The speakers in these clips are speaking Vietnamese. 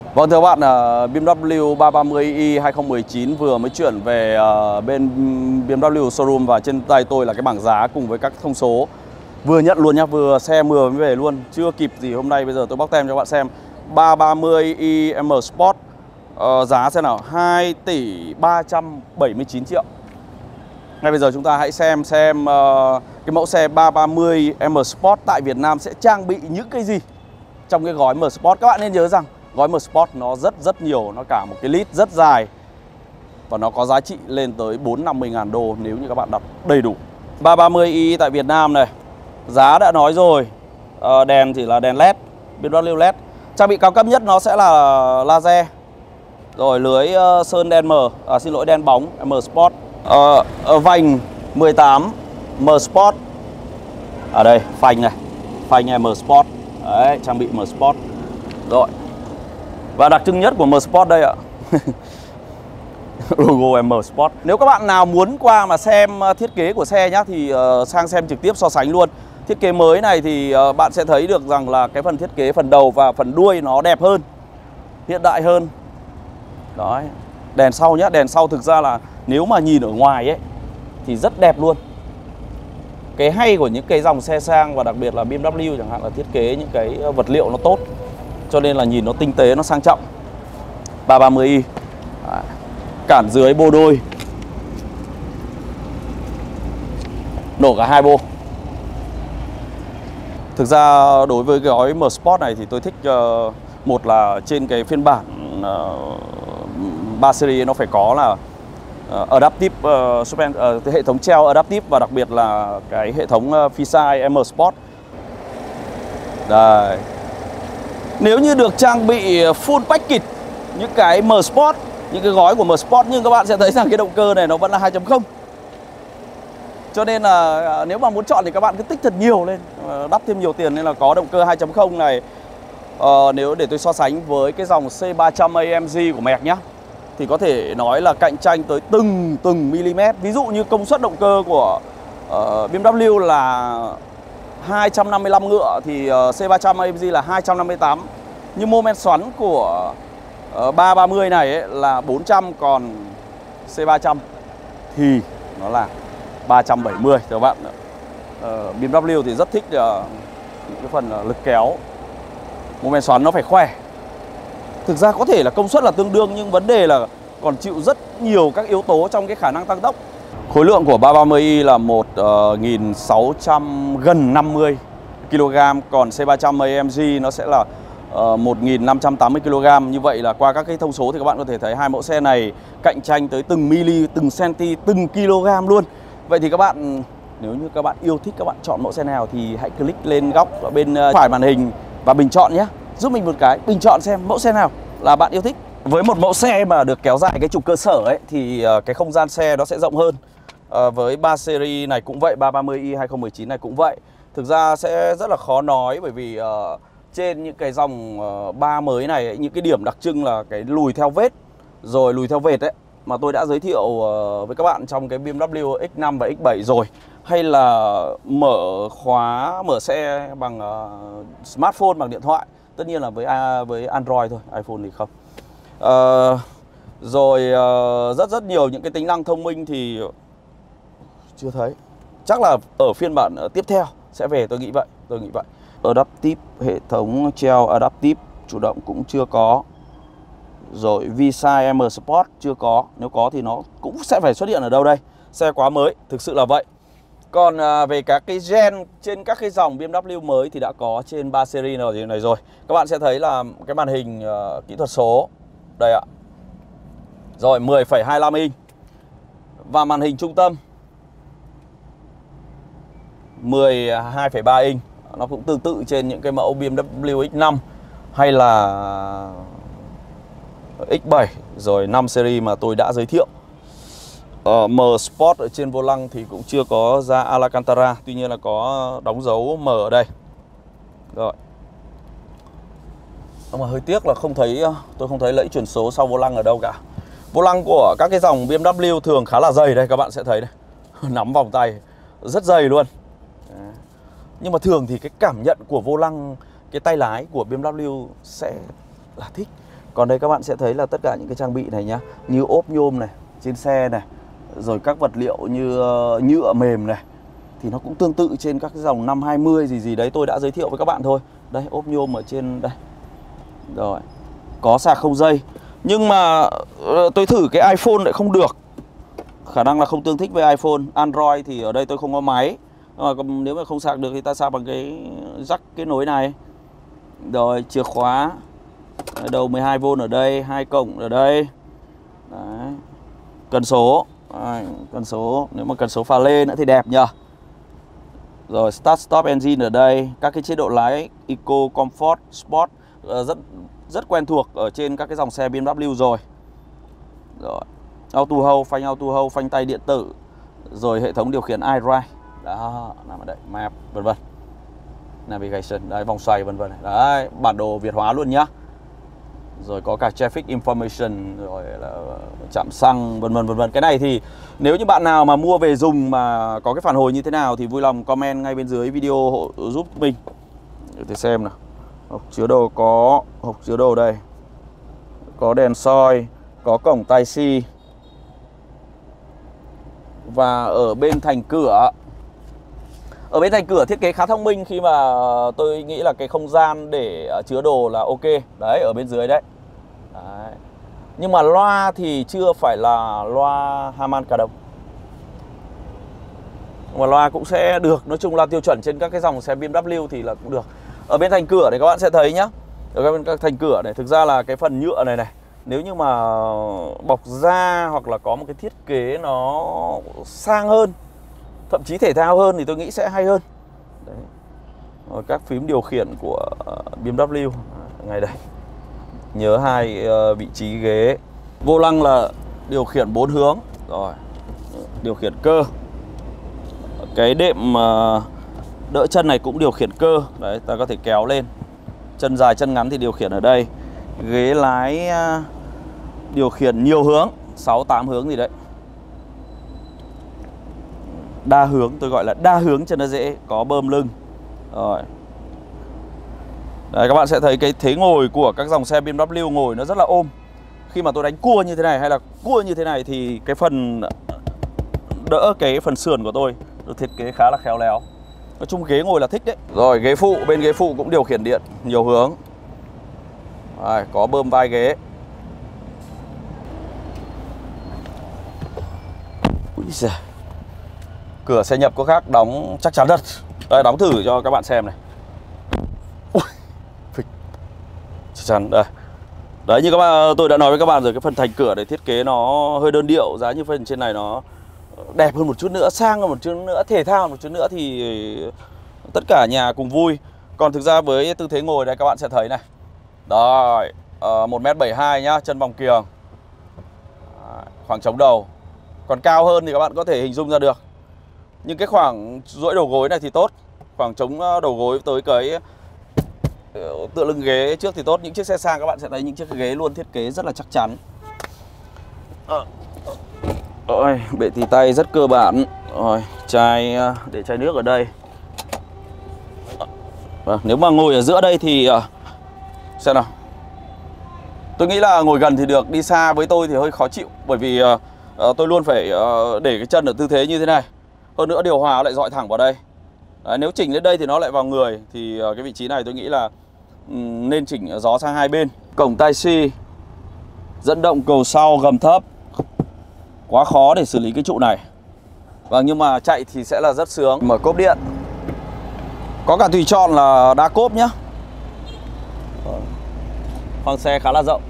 Vâng thưa các bạn, BMW 330i 2019 vừa mới chuyển về bên BMW showroom và trên tay tôi là cái bảng giá cùng với các thông số. Vừa nhận luôn nhá, vừa xe vừa mới về luôn, chưa kịp gì hôm nay bây giờ tôi bóc tem cho các bạn xem. 330i M Sport giá xem nào, 2 tỷ 379 triệu. Ngay bây giờ chúng ta hãy xem cái mẫu xe 330 M Sport tại Việt Nam sẽ trang bị những cái gì trong cái gói M Sport. Các bạn nên nhớ rằng gói M Sport nó rất nhiều, nó cả một cái list rất dài và nó có giá trị lên tới 450 ngàn đô nếu như các bạn đặt đầy đủ. 330i tại Việt Nam này, giá đã nói rồi, đèn thì là đèn LED, BMW LED. Trang bị cao cấp nhất nó sẽ là laser. Rồi lưới sơn đen đen bóng M Sport. Vành 18 M Sport. Ở đây phanh này, phanh M Sport. Đấy, trang bị M Sport. Rồi. Và đặc trưng nhất của M Sport đây ạ. Logo M Sport. Nếu các bạn nào muốn qua mà xem thiết kế của xe nhá thì sang xem trực tiếp so sánh luôn. Thiết kế mới này thì bạn sẽ thấy được rằng là cái phần thiết kế phần đầu và phần đuôi nó đẹp hơn, hiện đại hơn. Đấy. Đèn sau nhá, đèn sau thực ra là nếu mà nhìn ở ngoài ấy thì rất đẹp luôn. Cái hay của những cái dòng xe sang và đặc biệt là BMW chẳng hạn là thiết kế những cái vật liệu nó tốt, cho nên là nhìn nó tinh tế, nó sang trọng. 330i. Đấy. Cản dưới bô đôi, nổ cả hai bô. Thực ra đối với cái gói M Sport này thì tôi thích một là trên cái phiên bản 3 series nó phải có là Adaptive hệ thống treo Adaptive và đặc biệt là cái hệ thống Fisheye M Sport. Đây. Nếu như được trang bị full package những cái M Sport, những cái gói của M Sport, nhưng các bạn sẽ thấy rằng cái động cơ này nó vẫn là 2.0. Cho nên là nếu mà muốn chọn thì các bạn cứ tích thật nhiều lên, đắp thêm nhiều tiền nên là có động cơ 2.0 này. Nếu để tôi so sánh với cái dòng C300 AMG của Merc nhá, thì có thể nói là cạnh tranh tới từng mm. Ví dụ như công suất động cơ của BMW là 255 ngựa thì C300 AMG là 258. Nhưng mô men xoắn của 330 này ấy là 400, còn C300 thì nó là 370. Các bạn, BMW thì rất thích những cái phần lực kéo, mô men xoắn nó phải khỏe. Thực ra có thể là công suất là tương đương nhưng vấn đề là còn chịu rất nhiều các yếu tố trong cái khả năng tăng tốc. Khối lượng của 330i là 1.600 gần 50 kg, còn C300 AMG nó sẽ là 1.580 kg. Như vậy là qua các cái thông số thì các bạn có thể thấy hai mẫu xe này cạnh tranh tới từng mm, từng cm, từng kg luôn. Vậy thì các bạn, nếu như các bạn yêu thích, các bạn chọn mẫu xe nào thì hãy click lên góc ở bên phải màn hình và bình chọn nhé. Giúp mình một cái bình chọn xem mẫu xe nào là bạn yêu thích. Với một mẫu xe mà được kéo dài cái trục cơ sở ấy thì cái không gian xe nó sẽ rộng hơn. Với 3 series này cũng vậy, 330i 2019 này cũng vậy. Thực ra sẽ rất là khó nói bởi vì trên những cái dòng 3 mới này ấy, những cái điểm đặc trưng là cái lùi theo vết rồi lùi theo vệt ấy mà tôi đã giới thiệu với các bạn trong cái BMW X5 và X7 rồi, hay là mở xe bằng smartphone, bằng điện thoại. Tất nhiên là với Android thôi, iPhone thì không. Rất nhiều những cái tính năng thông minh thì chưa thấy. Chắc là ở phiên bản tiếp theo sẽ về, tôi nghĩ vậy. Adaptive, hệ thống treo Adaptive chủ động cũng chưa có. Rồi Fisheye M Sport chưa có. Nếu có thì nó cũng sẽ phải xuất hiện ở đâu đây. Xe quá mới, thực sự là vậy. Còn về các cái gen trên các cái dòng BMW mới thì đã có trên 3 series này rồi. Các bạn sẽ thấy là cái màn hình kỹ thuật số đây ạ. Rồi 10,25 inch. Và màn hình trung tâm 12,3 inch. Nó cũng tương tự trên những cái mẫu BMW X5 hay là X7 rồi 5 series mà tôi đã giới thiệu. M Sport ở trên vô lăng thì cũng chưa có ra Alcantara, tuy nhiên là có đóng dấu M ở đây. Rồi. Nhưng mà hơi tiếc là tôi không thấy lẫy chuyển số sau vô lăng ở đâu cả. Vô lăng của các cái dòng BMW thường khá là dày đây, các bạn sẽ thấy đây. Nắm vòng tay rất dày luôn. Nhưng mà thường thì cái cảm nhận của vô lăng, cái tay lái của BMW sẽ là thích. Còn đây các bạn sẽ thấy là tất cả những cái trang bị này nhá, như ốp nhôm này trên xe này, rồi các vật liệu như nhựa mềm này, thì nó cũng tương tự trên các cái dòng 520 gì đấy tôi đã giới thiệu với các bạn thôi. Đây, ốp nhôm ở trên đây. Rồi, có sạc không dây. Nhưng mà tôi thử cái iPhone lại không được. Khả năng là không tương thích với iPhone. Android thì ở đây tôi không có máy. Mà nếu mà không sạc được thì ta sạc bằng cái jack kết nối này. Rồi, chìa khóa đầu 12V ở đây, 2 cổng ở đây. Đấy. Cần số. Đấy, cần số, nếu mà cần số pha lê nữa thì đẹp nhờ. Rồi Start Stop Engine ở đây. Các cái chế độ lái Eco, Comfort, Sport rất quen thuộc ở trên các cái dòng xe BMW rồi. Rồi Auto Hold, phanh Auto Hold, phanh tay điện tử. Rồi hệ thống điều khiển iDrive. Đó, nằm ở đây, Map, vân vân. Navigation, đấy, vòng xoay vân vân. Đấy, bản đồ Việt hóa luôn nhá. Rồi có cả Traffic Information, rồi là trạm xăng, vân vân vân vân. Cái này thì nếu như bạn nào mà mua về dùng mà có cái phản hồi như thế nào thì vui lòng comment ngay bên dưới video giúp mình để xem nào. Hộp chứa đồ, có hộp chứa đồ đây, có đèn soi, có cổng Type-C. Và ở bên thành cửa, thiết kế khá thông minh khi mà tôi nghĩ là cái không gian để chứa đồ là ok. Đấy, ở bên dưới đấy. Đấy. Nhưng mà loa thì chưa phải là loa Harman Kardon. Mà loa cũng sẽ được, nói chung là tiêu chuẩn trên các cái dòng xe BMW thì là cũng được. Ở bên thành cửa này các bạn sẽ thấy nhá. Ở bên các thành cửa này, thực ra là cái phần nhựa này này, nếu như mà bọc da hoặc là có một cái thiết kế nó sang hơn, thậm chí thể thao hơn thì tôi nghĩ sẽ hay hơn. Đấy. Rồi các phím điều khiển của BMW ngay đây. Nhớ hai vị trí ghế. Vô lăng là điều khiển 4 hướng. Rồi, điều khiển cơ. Cái đệm đỡ chân này cũng điều khiển cơ. Đấy, ta có thể kéo lên. Chân dài chân ngắn thì điều khiển ở đây. Ghế lái điều khiển nhiều hướng, 6-8 hướng gì đấy. Đa hướng, tôi gọi là đa hướng cho nó dễ. Có bơm lưng. Rồi. Đấy, các bạn sẽ thấy cái thế ngồi của các dòng xe BMW ngồi nó rất là ôm. Khi mà tôi đánh cua như thế này hay là cua như thế này thì cái phần đỡ cái phần sườn của tôi được thiết kế khá là khéo léo. Nói chung ghế ngồi là thích đấy. Rồi ghế phụ, bên ghế phụ cũng điều khiển điện nhiều hướng. Rồi, có bơm vai ghế. Úi giời. Cửa xe nhập có khác, đóng chắc chắn thật. Đây, đóng thử cho các bạn xem này. Ui, phịch. Chắc chắn, đây. Đấy, như các bạn, tôi đã nói với các bạn rồi, cái phần thành cửa này thiết kế nó hơi đơn điệu. Giá như phần trên này nó đẹp hơn một chút nữa, sang hơn một chút nữa, thể thao một chút nữa thì tất cả nhà cùng vui. Còn thực ra với tư thế ngồi đây các bạn sẽ thấy này. Rồi, 1m72 nhá, chân vòng kiềng. Khoảng chống đầu. Còn cao hơn thì các bạn có thể hình dung ra được. Nhưng cái khoảng duỗi đầu gối này thì tốt. Khoảng chống đầu gối tới cái tựa lưng ghế trước thì tốt. Những chiếc xe sang các bạn sẽ thấy những chiếc ghế luôn thiết kế rất là chắc chắn. Rồi, bệ tì tay rất cơ bản. Rồi, chai để chai nước ở đây. Nếu mà ngồi ở giữa đây thì xem nào. Tôi nghĩ là ngồi gần thì được, đi xa với tôi thì hơi khó chịu. Bởi vì tôi luôn phải để cái chân ở tư thế như thế này. Hơn nữa điều hòa lại dọi thẳng vào đây. Đấy, nếu chỉnh lên đây thì nó lại vào người. Thì cái vị trí này tôi nghĩ là nên chỉnh gió sang hai bên. Cổng Type-C, dẫn động cầu sau gầm thấp. Quá khó để xử lý cái trụ này. Vâng, nhưng mà chạy thì sẽ là rất sướng. Mở cốp điện. Có cả tùy chọn là đa cốp nhá. Khoang xe khá là rộng.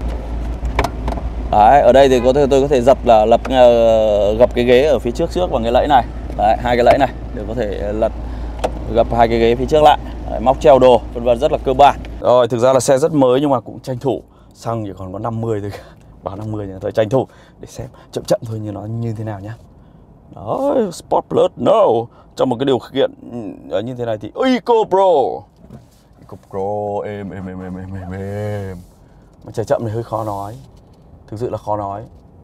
Đấy, ở đây thì tôi có thể gập cái ghế ở phía trước bằng cái lẫy này. Đấy, hai cái lẫy này để có thể gập hai cái ghế phía trước lại. Đấy, móc treo đồ vân vân, rất là cơ bản. Rồi, thực ra là xe rất mới nhưng mà cũng tranh thủ. Xăng chỉ còn có 50 thôi. Bảo 50 thôi, tranh thủ để xem chậm chậm thôi như nó như thế nào nhá. Đó, Sport Plus, no. Trong một cái điều khiển như thế này thì Eco Pro. Eco Pro, êm. Mà chạy chậm này hơi khó nói. Thực sự là khó nói.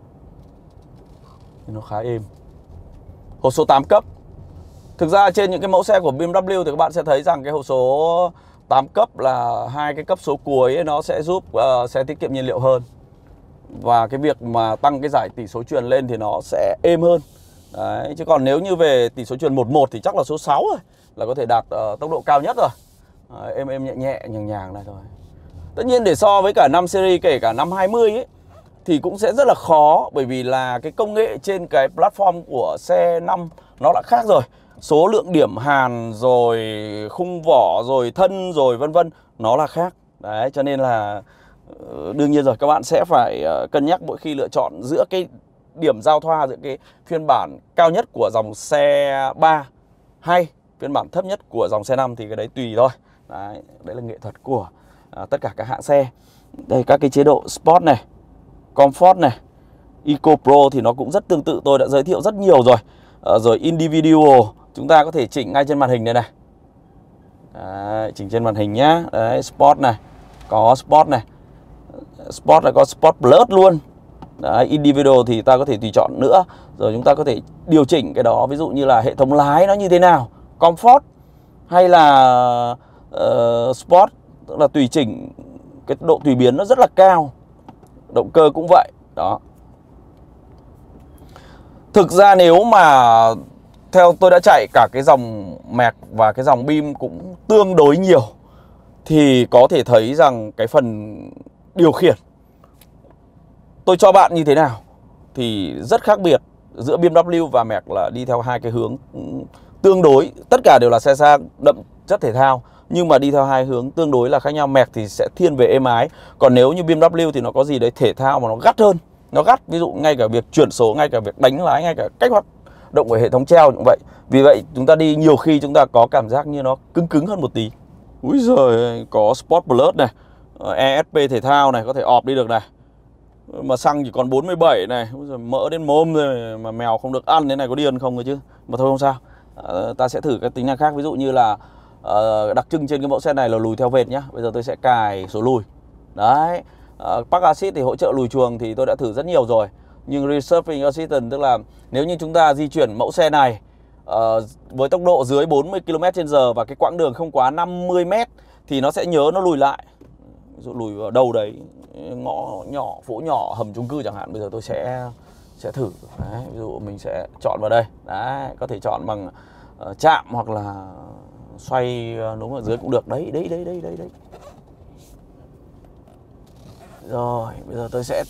Nhưng nó khá êm. Hộp số 8 cấp. Thực ra trên những cái mẫu xe của BMW thì các bạn sẽ thấy rằng cái hộp số 8 cấp là hai cái cấp số cuối ấy, nó sẽ giúp xe tiết kiệm nhiên liệu hơn. Và cái việc mà tăng cái giải tỷ số truyền lên thì nó sẽ êm hơn. Đấy, chứ còn nếu như về tỷ số truyền 11 thì chắc là số 6 rồi, là có thể đạt tốc độ cao nhất rồi. Đấy, êm nhẹ nhẹ nhàng nhàng này thôi. Tất nhiên để so với cả 5 series, kể cả 520 ấy, thì cũng sẽ rất là khó, bởi vì là cái công nghệ trên cái platform của xe 5 nó đã khác rồi. Số lượng điểm hàn rồi khung vỏ rồi thân rồi vân vân nó là khác. Đấy, cho nên là đương nhiên rồi, các bạn sẽ phải cân nhắc mỗi khi lựa chọn giữa cái điểm giao thoa giữa cái phiên bản cao nhất của dòng xe 3 hay phiên bản thấp nhất của dòng xe 5 thì cái đấy tùy thôi. Đấy là nghệ thuật của tất cả các hãng xe. Đây các cái chế độ Sport này, Comfort này, Eco Pro thì nó cũng rất tương tự, tôi đã giới thiệu rất nhiều rồi. Rồi Individual chúng ta có thể chỉnh ngay trên màn hình đây này. Đấy, chỉnh trên màn hình nhá. Đấy, Sport này, có Sport này. Sport là có Sport Plus luôn. Đấy, Individual thì ta có thể tùy chọn nữa. Rồi chúng ta có thể điều chỉnh cái đó, ví dụ như là hệ thống lái nó như thế nào, Comfort hay là Sport, tức là tùy chỉnh cái độ tùy biến nó rất là cao. Động cơ cũng vậy. Đó. Thực ra nếu mà theo tôi đã chạy cả cái dòng Merc và cái dòng Beam cũng tương đối nhiều, thì có thể thấy rằng cái phần điều khiển tôi cho bạn như thế nào thì rất khác biệt giữa BMW và Merc, là đi theo hai cái hướng tương đối. Tất cả đều là xe sang đậm chất thể thao, nhưng mà đi theo hai hướng tương đối là khác nhau. Merc thì sẽ thiên về êm ái, còn nếu như BMW thì nó có gì đấy thể thao mà nó gắt hơn. Nó gắt, ví dụ ngay cả việc chuyển số, ngay cả việc đánh lái, ngay cả cách hoạt động của hệ thống treo cũng vậy. Vì vậy chúng ta đi nhiều khi chúng ta có cảm giác như nó cứng hơn một tí. Úi giời, có Sport Plus này, ESP thể thao này, có thể ọp đi được này. Mà xăng chỉ còn 47 này, mỡ đến mồm rồi mà mèo không được ăn, thế này có điên không rồi chứ. Mà thôi không sao, ta sẽ thử các tính năng khác. Ví dụ như là đặc trưng trên cái mẫu xe này là lùi theo vệt nhá. Bây giờ tôi sẽ cài số lùi. Đấy, Park Assist thì hỗ trợ lùi chuồng thì tôi đã thử rất nhiều rồi. Nhưng Resurfing Assistant, tức là nếu như chúng ta di chuyển mẫu xe này với tốc độ dưới 40 km/h và cái quãng đường không quá 50 m thì nó sẽ nhớ nó lùi lại. Ví dụ lùi vào đâu đấy, ngõ nhỏ, phố nhỏ, hầm chung cư chẳng hạn. Bây giờ tôi sẽ thử. Đấy, ví dụ mình sẽ chọn vào đây. Đấy, có thể chọn bằng chạm hoặc là xoay đúng ở dưới cũng được. Đấy. Rồi, bây giờ tôi sẽ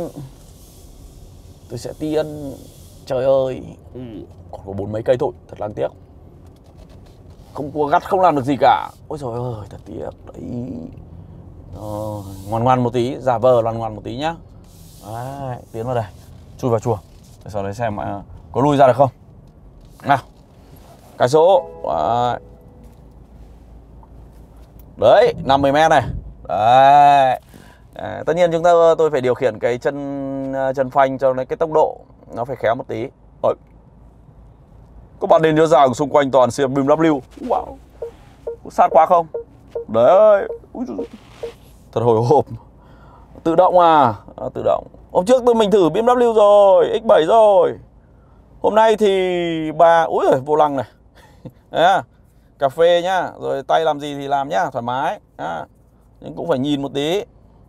tiên. Trời ơi, còn có 40 mấy cây thôi, thật đáng tiếc. Không có gắt, không làm được gì cả. Ôi trời ơi, thật tiếc. Đấy. Ngoan một tí, giả vờ ngoan một tí nhá. Đấy, tiến vào đây, chui vào chuồng. Sau đấy xem có lui ra được không. Nào, cái số. Đấy, 50 m này. Đấy. Tất nhiên tôi phải điều khiển cái chân phanh cho cái tốc độ nó phải khéo một tí. Rồi. Các bạn nên nhớ rằng xung quanh toàn xe BMW. Wow. Sát quá không? Đấy. Thật hồi hộp. Tự động à? Tự động. Hôm trước mình thử BMW rồi, X7 rồi. Hôm nay thì úi giời, vô lăng này. Đấy, cà phê nhá, rồi tay làm gì thì làm nhá, thoải mái. Nhưng cũng phải nhìn một tí.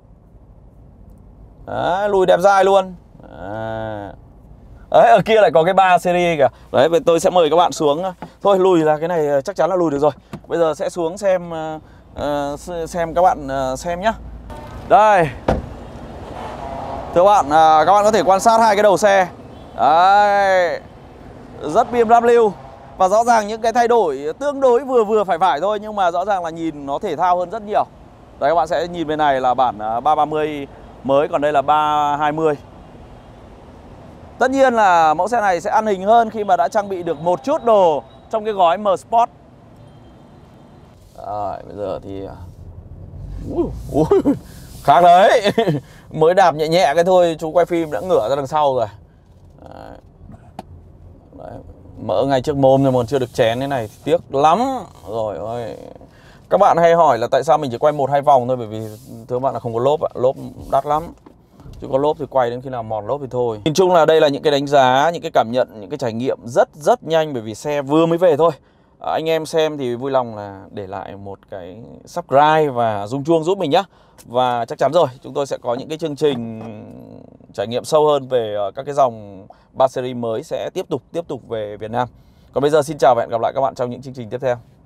Đấy, lùi đẹp dai luôn. Đấy, ở kia lại có cái 3 series kìa. Đấy, tôi sẽ mời các bạn xuống. Thôi lùi là cái này chắc chắn là lùi được rồi. Bây giờ sẽ xuống xem các bạn xem nhá. Đây. Thưa bạn, các bạn có thể quan sát hai cái đầu xe. Đấy. Rất BMW. Và rõ ràng những cái thay đổi tương đối vừa phải thôi, nhưng mà rõ ràng là nhìn nó thể thao hơn rất nhiều. Đấy, các bạn sẽ nhìn bên này là bản 330 mới, còn đây là 320. Tất nhiên là mẫu xe này sẽ ăn hình hơn khi mà đã trang bị được một chút đồ trong cái gói M Sport. Bây giờ thì khác đấy. Mới đạp nhẹ cái thôi, chú quay phim đã ngửa ra đằng sau rồi. Đấy. Mỡ ngay trước mồm nhưng mà chưa được chén thế này thì tiếc lắm. Rồi ơi. Các bạn hay hỏi là tại sao mình chỉ quay 1-2 vòng thôi, bởi vì thưa bạn là không có lốp ạ. Lốp đắt lắm. Chứ có lốp thì quay đến khi nào mòn lốp thì thôi. Nhìn chung là đây là những cái đánh giá, những cái cảm nhận, những cái trải nghiệm rất nhanh, bởi vì xe vừa mới về thôi. Anh em xem thì vui lòng là để lại một cái subscribe và rung chuông giúp mình nhé. Và chắc chắn rồi, chúng tôi sẽ có những cái chương trình trải nghiệm sâu hơn về các cái dòng 3 series mới sẽ tiếp tục về Việt Nam. Còn bây giờ xin chào và hẹn gặp lại các bạn trong những chương trình tiếp theo.